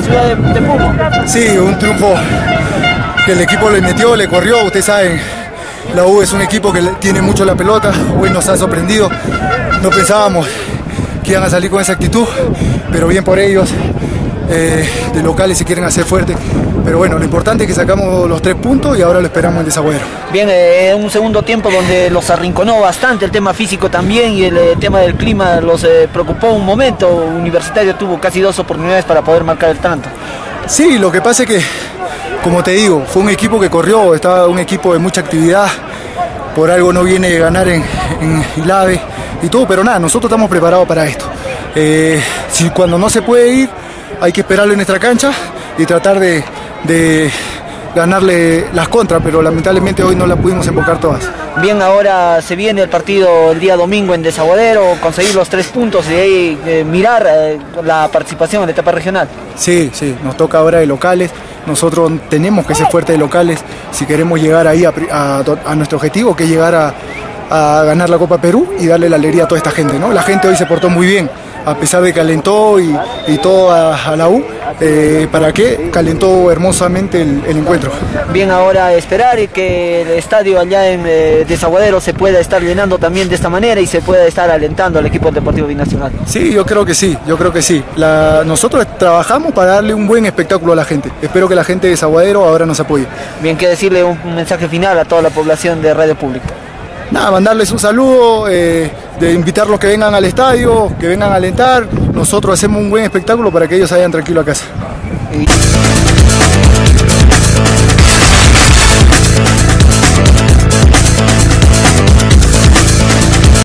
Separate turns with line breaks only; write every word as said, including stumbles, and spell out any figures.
ciudad de, de Puno.
Sí, un triunfo que el equipo le metió, le corrió. Ustedes saben, la U es un equipo que tiene mucho la pelota. Hoy nos ha sorprendido. No pensábamos que iban a salir con esa actitud, pero bien por ellos. Eh, de locales se quieren hacer fuertes, pero bueno, lo importante es que sacamos los tres puntos y ahora lo esperamos en Desaguadero.
Bien, eh, un segundo tiempo donde los arrinconó bastante, el tema físico también y el eh, tema del clima los eh, preocupó un momento. Universitario tuvo casi dos oportunidades para poder marcar el tanto.
Sí, lo que pasa es que, como te digo, fue un equipo que corrió, estaba un equipo de mucha actividad, por algo no viene a ganar en, en Ilave y todo, pero nada, nosotros estamos preparados para esto. Eh, si cuando no se puede ir, hay que esperarlo en nuestra cancha y tratar de, de ganarle las contras, pero lamentablemente hoy no las pudimos embocar todas.
Bien, ahora se viene el partido el día domingo en Desaguadero, conseguir los tres puntos y ahí eh, mirar eh, la participación en la etapa regional.
Sí, sí, nos toca ahora de locales, nosotros tenemos que ser fuertes de locales si queremos llegar ahí a, a, a nuestro objetivo, que es llegar a, a ganar la Copa Perú y darle la alegría a toda esta gente, ¿no? La gente hoy se portó muy bien, a pesar de que alentó y, y todo a, a la U, eh, ¿para qué? Calentó hermosamente el, el encuentro.
Bien, ahora esperar que el estadio allá en eh, Desaguadero se pueda estar llenando también de esta manera y se pueda estar alentando al equipo deportivo binacional.
Sí, yo creo que sí, yo creo que sí. La, nosotros trabajamos para darle un buen espectáculo a la gente. Espero que la gente de Desaguadero ahora nos apoye.
Bien, que decirle un, un mensaje final a toda la población de Radio Pública.
Nada, mandarles un saludo, eh, de invitarlos que vengan al estadio, que vengan a alentar. Nosotros hacemos un buen espectáculo para que ellos vayan tranquilos a casa.